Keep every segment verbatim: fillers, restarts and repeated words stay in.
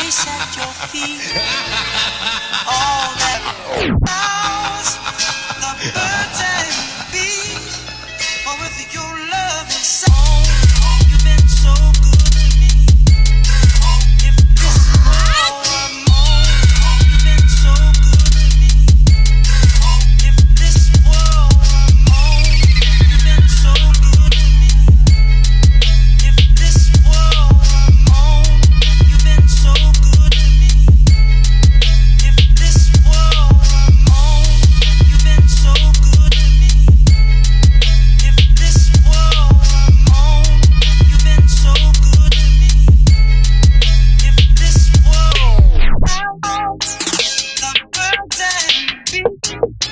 place at your feet. All that flowers, the birds and bees. For with your love and song, you've been so good to me. If this world were more, you've been so good to me. If this world were more, you've been so good to me. If this world were more, you've been so good to me. If this world were more, you've been so good to me. If this world were more, you've been so good to me. If this world, the birds and bees,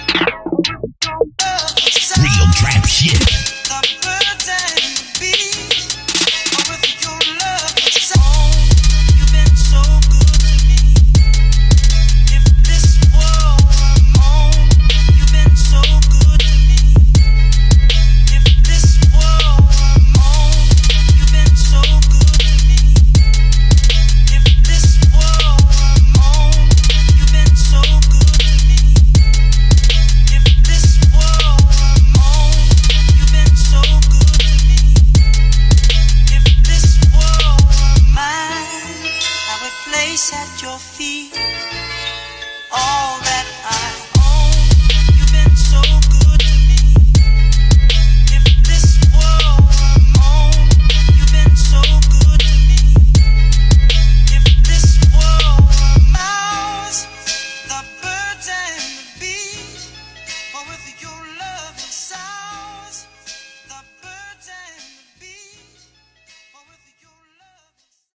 Real trap shit. the birds and bees, oh, with your love and song, you've been so good to me. If this world were more, you've been so good to me. If this world were more, you've been so good to me. If this world were more, you've been so good to me. If this world were more, you've been so good to me. If this world were mine, I would place at your feet all